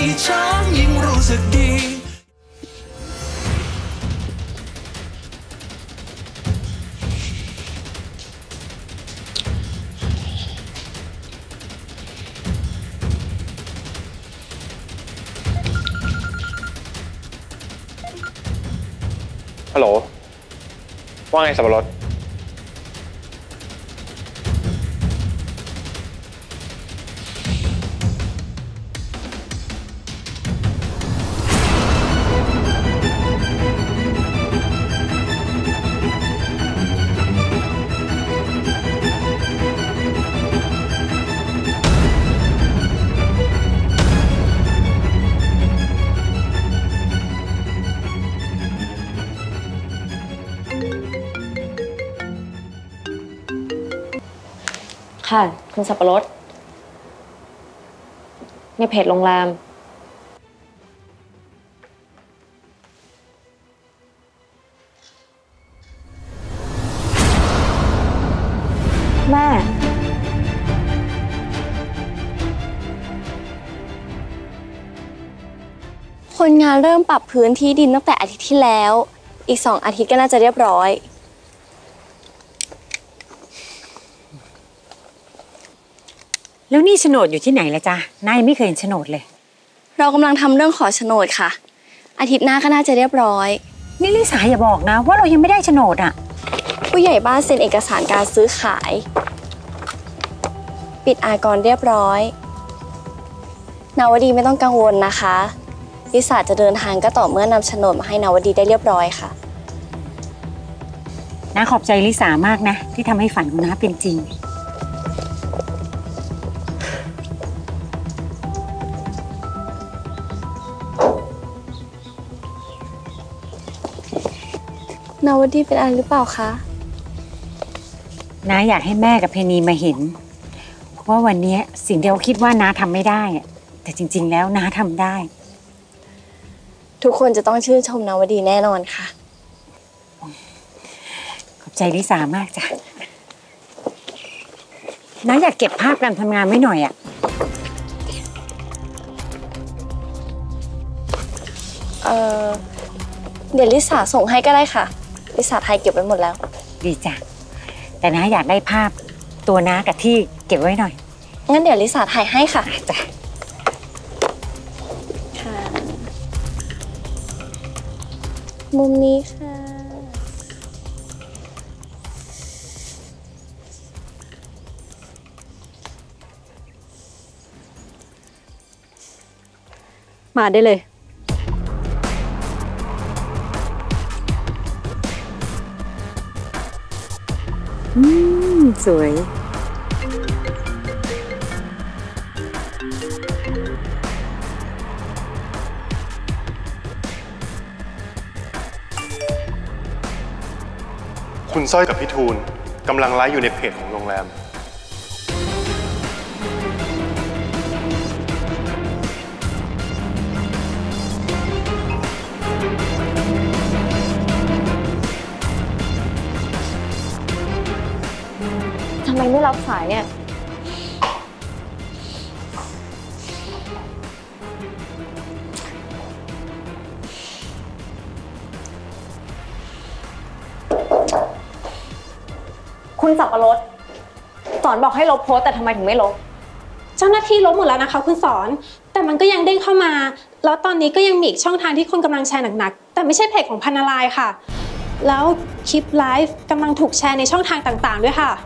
ฉันยิ่งรู้สึกดีฮัลโหลว่าไงสับปะรดค่ะคุณสับปะรดในเพจโรงแรมแม่คนงานเริ่มปรับพื้นที่ดินตั้งแต่อาทิตย์ที่แล้วอีก2 อาทิตย์ก็น่าจะเรียบร้อยแล้วนี่โฉนดอยู่ที่ไหนล่ะจ๊ะนายไม่เคยเห็นโฉนดเลยเรากำลังทำเรื่องขอโฉนดค่ะอาทิตย์หน้าก็น่าจะเรียบร้อยนี่ลิสาอย่าบอกนะว่าเรายังไม่ได้โฉนดอ่ะผู้ใหญ่บ้านเซ็นเอกสารการซื้อขายปิดอากรเรียบร้อยนาวดีไม่ต้องกังวลนะคะลิสาจะเดินทางก็ต่อเมื่อนำโฉนดมาให้นาวดีได้เรียบร้อยค่ะน้าขอบใจลิสามากนะที่ทำให้ฝันของน้าเป็นจริงนาวดีเป็นอะไรหรือเปล่าคะน้าอยากให้แม่กับเพนีมาเห็นว่าวันนี้สิ่งเดียวคิดว่าน้าทำไม่ได้แต่จริงๆแล้วน้าทำได้ทุกคนจะต้องชื่นชมนาวดีแน่นอนค่ะขอบใจลิสามากจ้ะน้าอยากเก็บภาพการทำงานไว้หน่อยเดี๋ยวลิสาส่งให้ก็ได้ค่ะลิสาไทยเก็บไว้หมดแล้วดีจ้ะแต่น้าอยากได้ภาพตัวน้ากับที่เก็บไว้หน่อยงั้นเดี๋ยวลิสาถ่ายให้ค่ะจ้ะค่ะมุมนี้ค่ะมาได้เลยสวยคุณสร้อยกับพี่ทูลกำลังไลฟ์อยู่ในเพจของโรงแรมทำไมไม่รับสายเนี่ยคุณสับปะรดสอนบอกให้ลบโพสแต่ทำไมถึงไม่ลบเจ้าหน้าที่ลบหมดแล้วนะคะคุณสอนแต่มันก็ยังเด้งเข้ามาแล้วตอนนี้ก็ยังมีอีกช่องทางที่คนกำลังแชร์หนักๆแต่ไม่ใช่เพจของพันนาลายค่ะแล้วคลิปไลฟ์กำลังถูกแชร์ในช่องทางต่างๆด้วยค่ะ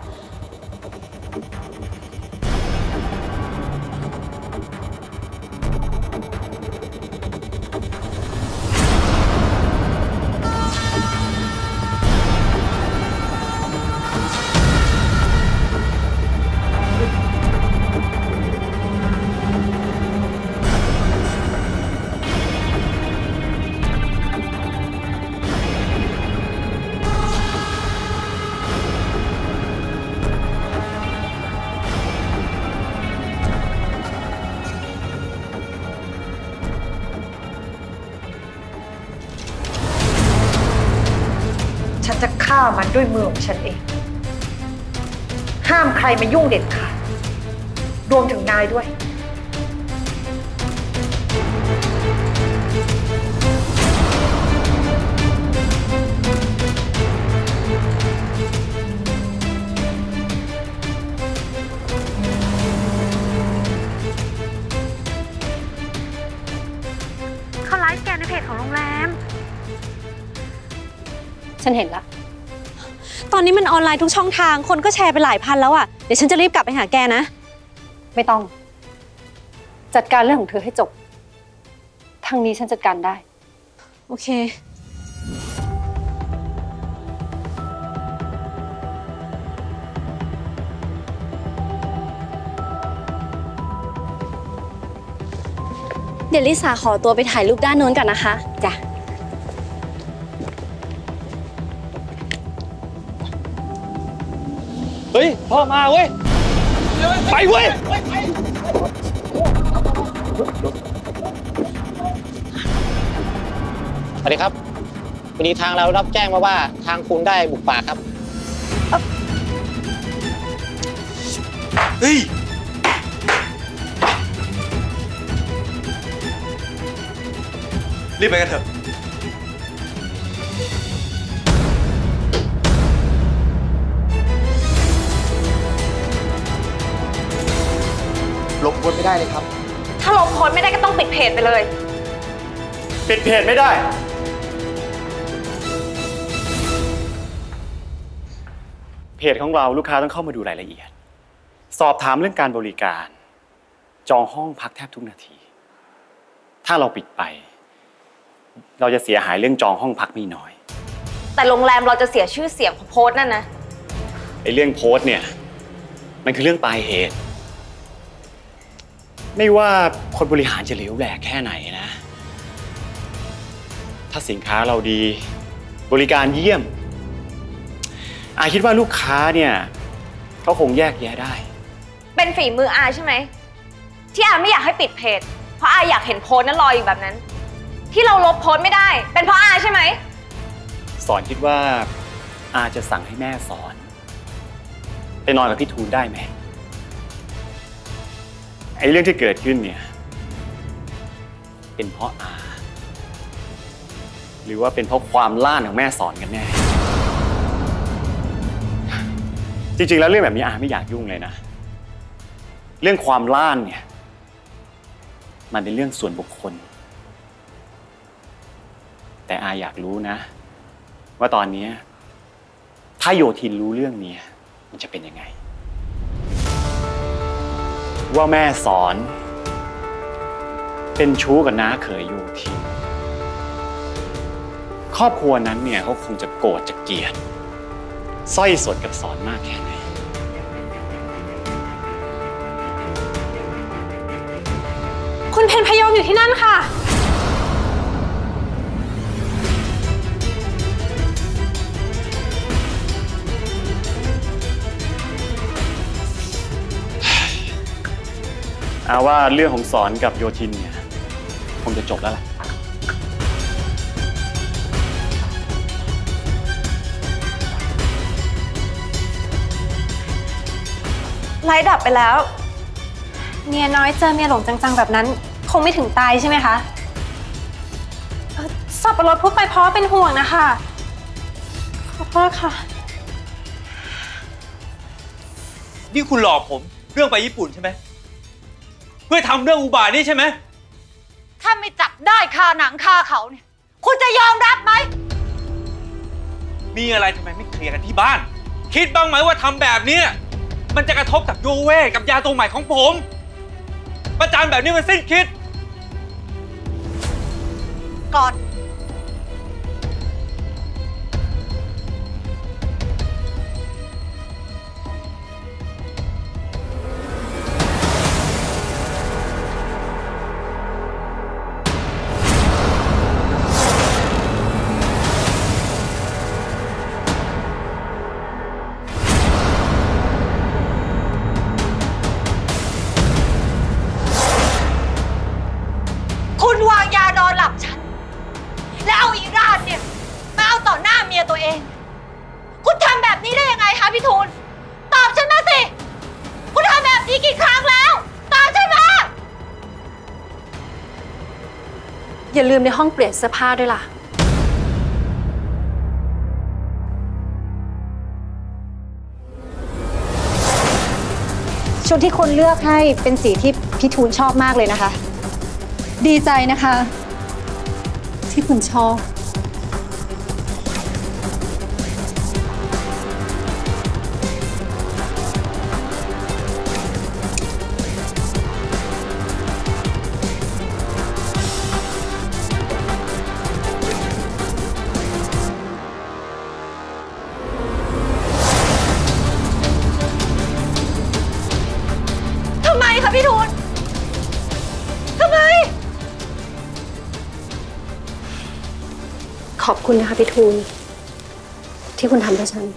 ฉันจะฆ่ามันด้วยมือของฉันเองห้ามใครมายุ่งเด็ดขาดรวมถึงนายด้วยฉันเห็นละตอนนี้มันออนไลน์ทุกช่องทางคนก็แชร์ไปหลายพันแล้วอะเดี๋ยวฉันจะรีบกลับไปหาแกนะไม่ต้อง จัดการเรื่องของเธอให้จบทางนี้ฉันจัดการได้โอเคเดี๋ยวลิสาขอตัวไปถ่ายรูปด้านโน้นก่อนนะคะจ้ะเฮ้ยพ่อมาเว้ยไปเว้ยสวัสดีครับวันนี้ทางเรารับแจ้งมาว่าทางคุณได้บุกป่าครับเฮ้ยรีบไปกันเถอะลบโพสไม่ได้เลยครับถ้าลบโพสไม่ได้ก็ต้องปิดเพจไปเลยปิดเพจไม่ได้เพจของเราลูกค้าต้องเข้ามาดูรายละเอียดสอบถามเรื่องการบริการจองห้องพักแทบทุกนาทีถ้าเราปิดไปเราจะเสียหายเรื่องจองห้องพักไม่น้อยแต่โรงแรมเราจะเสียชื่อเสียงของโพสต์นั่นนะไอ้เรื่องโพสต์เนี่ยมันคือเรื่องปลายเหตุไม่ว่าคนบริหารจะเหลวแหลกแค่ไหนนะถ้าสินค้าเราดีบริการเยี่ยมอาคิดว่าลูกค้าเนี่ยเขาคงแยกแยะได้เป็นฝีมืออาใช่ไหมที่อาไม่อยากให้ปิดเพจเพราะอาอยากเห็นโพสต์นั้นลอยอยู่แบบนั้นที่เราลบโพสต์ไม่ได้เป็นเพราะอาใช่ไหมสอนคิดว่าอาจะสั่งให้แม่สอนไปนอนกับพี่ทูลได้ไหมไอ้เรื่องที่เกิดขึ้นเนี่ยเป็นเพราะอาหรือว่าเป็นเพราะความล่านของแม่สอนกันแน่จริงๆแล้วเรื่องแบบนี้อาไม่อยากยุ่งเลยนะเรื่องความล่านเนี่ยมันเป็นเรื่องส่วนบุคคลแต่อาอยากรู้นะว่าตอนนี้ถ้าโยธินรู้เรื่องนี้มันจะเป็นยังไงว่าแม่สอนเป็นชู้กับน้าเขยโยธินครอบครัวนั้นเนี่ยเขาคงจะโกรธจะเกลียดสร้อยสดกับสอนมากแค่ไหนคุณเพนพยงอยู่ที่นั่นค่ะอาว่าเรื่องของสอนกับโยธินเนี่ยคงจะจบแล้วล่ะไลท์ดับไปแล้วเมียน้อยเจอเมียหลงจังๆแบบนั้นคงไม่ถึงตายใช่ไหมคะสับปะรดพูดไปเพราะเป็นห่วงนะคะขอโทษค่ะนี่คุณหลอกผมเรื่องไปญี่ปุ่นใช่ไหมเพื่อทำเรื่องอุบาทนี่ใช่ไหมถ้าไม่จับได้คาหนังคาเขาเนี่ยคุณจะยอมรับไหมมีอะไรทำไมไม่เคลียร์กันที่บ้านคิดบ้างไหมว่าทำแบบนี้มันจะกระทบกับโยเว่กับยาตัวใหม่ของผมประจานแบบนี้มันสิ้นคิดก่อนคุณวางยานอนหลับฉันแล้วเอาอีราดเนี่ยมาเอาต่อหน้าเมียตัวเองคุณทำแบบนี้ได้ยังไงคะพี่ทูลตอบฉันมาสิคุณทำแบบนี้กี่ครั้งแล้วตอบฉันมาอย่าลืมในห้องเปลี่ยนเสื้อผ้าด้วยล่ะชุดที่คุณเลือกให้เป็นสีที่พี่ทูลชอบมากเลยนะคะดีใจนะคะที่คุณชอบขอบคุณนะคะพี่ทูลที่คุณทำให้ฉัน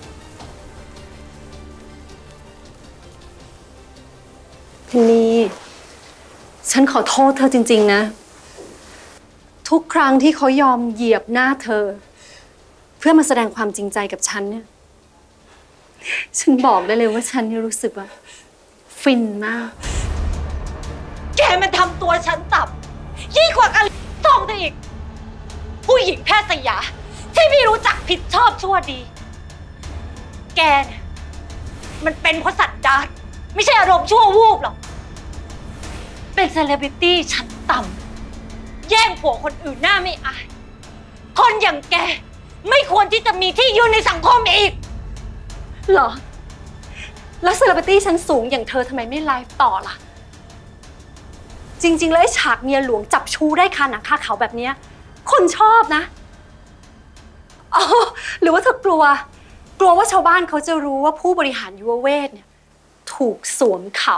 พินนี่ฉันขอโทษเธอจริงๆนะทุกครั้งที่เขายอมเหยียบหน้าเธอเพื่อมาแสดงความจริงใจกับฉันเนี่ยฉันบอกได้เลยว่าฉันนี่รู้สึกว่าฟินมากแกมันทำตัวฉันต่ำยิ่งกว่ากันทองเธออีกผู้หญิงแพทย์สยาที่ไม่รู้จักผิดชอบชั่วดีแกเนี่ยมันเป็นเพราะสัตว์ดานไม่ใช่อารมณ์ชั่ววูบหรอกเป็นเซเลบริตี้ชั้นต่ำแย่งผัวคนอื่นหน้าไม่อายคนอย่างแกไม่ควรที่จะมีที่ยืนในสังคมอีกเหรอแล้วเซเลบริตี้ชั้นสูงอย่างเธอทำไมไม่ไลฟ์ต่อล่ะจริงๆแล้วไอ้ฉากเมียหลวงจับชูได้คาหนังคาเขาแบบนี้คนชอบนะอ๋อหรือว่าเธอกลัวว่าชาวบ้านเขาจะรู้ว่าผู้บริหารยุวเวทเนี่ยถูกสวมเขา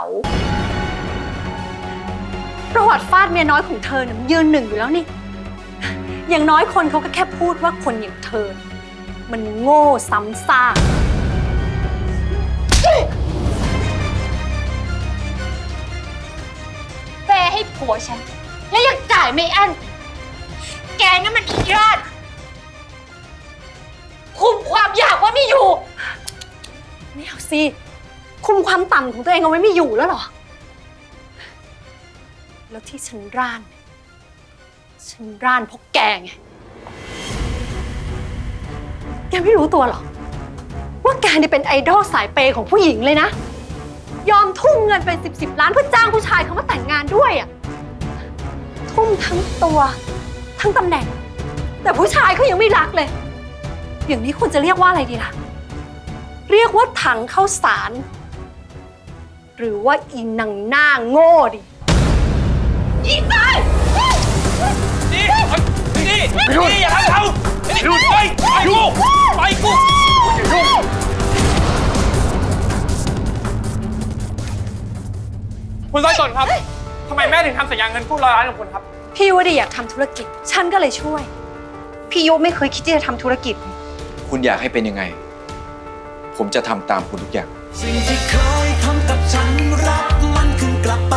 ประวัติฟาดเมียน้อยของเธอเนี่ยยืนหนึ่งอยู่แล้วนี่อย่างน้อยคนเขาก็แค่พูดว่าคนอย่างเธอมันโง่ซ้ำซากแปรให้ผัวฉันและยังจ่ายไม่อั้นแกนั่นมันอีราดคุมความอยากว่าไม่อยู่ไม่เอาสิคุมความต่ำของตัวเองเอาไว้ไม่อยู่แล้วเหรอแล้วที่ฉันร่านเพราะแกไงแกไม่รู้ตัวหรอว่าแกนี่เป็นไอดอลสายเปย์ของผู้หญิงเลยนะยอมทุ่มเงินเป็น10 ล้านเพื่อจ้างผู้ชายเขามาแต่งงานด้วยอ่ะทุ่มทั้งตัวทั้งตำแหน่งแต่ผู้ชายเขายังไม่รักเลยอย่างนี้คุณจะเรียกว่าอะไรดีล่ะเรียกว่าถังข้าวสารหรือว่าอีนังหน้าโง่ดิอีตายนี่อย่าทำเขาหยุดไปกูอย่ายุ่งคุณสายสนครับทำไมแม่ถึงทำสัญญาเงินกู้100 ล้านกับคุณครับพี่ยุดิอยากทำธุรกิจฉันก็เลยช่วยพี่ยุไม่เคยคิดที่จะทำธุรกิจคุณอยากให้เป็นยังไงผมจะทำตามคุณทุกอย่างสิ่งที่เคยทำกับฉันรับมันคืนกลับไป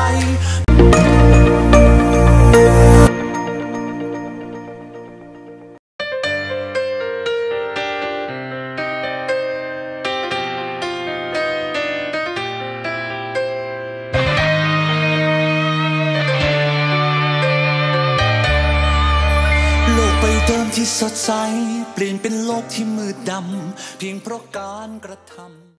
ไปเดิมที่สดใสเปลี่ยนเป็นโลกที่มืดดำเพียงเพราะการกระทำ